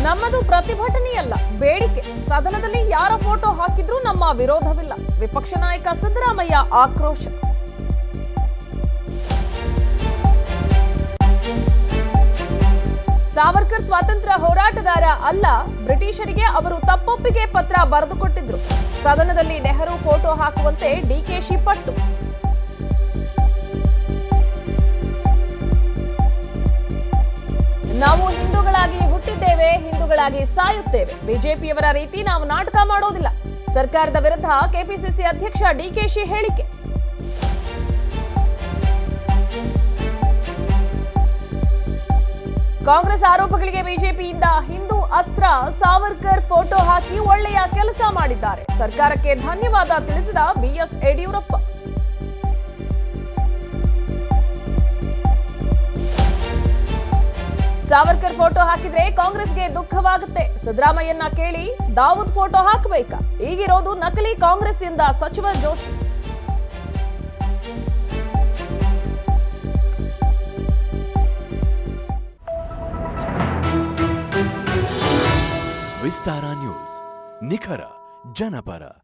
ನಮ್ಮದು ಪ್ರತಿಭಟನೆಯಲ್ಲ, ಬೇಡಿಕೆ. ಸದನದಲ್ಲಿ ಯಾರ ಫೋಟೋ ಹಾಕಿದ್ರೂ ನಮ್ಮ ವಿರೋಧವಿಲ್ಲ. ವಿಪಕ್ಷ ನಾಯಕ ಸಿದ್ದರಾಮಯ್ಯ ಆಕ್ರೋಶ. ಸಾವರ್ಕರ್ ಸ್ವಾತಂತ್ರ್ಯ ಹೋರಾಟಗಾರ ಅಲ್ಲ, ಬ್ರಿಟಿಷರಿಗೆ ಅವರು ತಪ್ಪೊಪ್ಪಿಗೆ ಪತ್ರ ಬರೆದುಕೊಟ್ಟಿದ್ರು. ಸದನದಲ್ಲಿ ನೆಹರು ಫೋಟೋ ಹಾಕುವಂತೆ ಡಿಕೆಶಿ ಪಟ್ಟು. ನಾವು ಹಿಂದೂಗಳಾಗಿ ಹುಟ್ಟಿದ್ದೇವೆ, ಹಿಂದೂಗಳಾಗಿ ಸಾಯುತ್ತೇವೆ. ಬಿಜೆಪಿಯವರ ರೀತಿ ನಾವು ನಾಟಕ ಮಾಡೋದಿಲ್ಲ. ಸರ್ಕಾರದ ವಿರುದ್ಧ ಕೆಪಿಸಿಸಿ ಅಧ್ಯಕ್ಷ ಡಿಕೆಶಿ ಹೇಳಿಕೆ. ಕಾಂಗ್ರೆಸ್ ಆರೋಪಗಳಿಗೆ ಬಿಜೆಪಿಯಿಂದ ಹಿಂದೂ ಅಸ್ತ್ರ. ಸಾವರ್ಕರ್ ಫೋಟೋ ಹಾಕಿ ಒಳ್ಳೆಯ ಕೆಲಸ ಮಾಡಿದ್ದಾರೆ. ಸರ್ಕಾರಕ್ಕೆ ಧನ್ಯವಾದ ತಿಳಿಸಿದ ಬಿಎಸ್ ಯಡಿಯೂರಪ್ಪ. ಸಾವರ್ಕರ್ ಫೋಟೋ ಹಾಕಿದ್ರೆ ಕಾಂಗ್ರೆಸ್ಗೆ ದುಃಖವಾಗುತ್ತೆ. ಸಿದ್ದರಾಮಯ್ಯನ ಕೇಳಿ ದಾವೂದ್ ಫೋಟೋ ಹಾಕಬೇಕಾ? ಈಗಿರೋದು ನಕಲಿ ಕಾಂಗ್ರೆಸ್ ಎಂದ ಸಚಿವ ಜೋಶಿ. ವಿಸ್ತಾರ ನ್ಯೂಸ್, ನಿಖರ ಜನಪರ.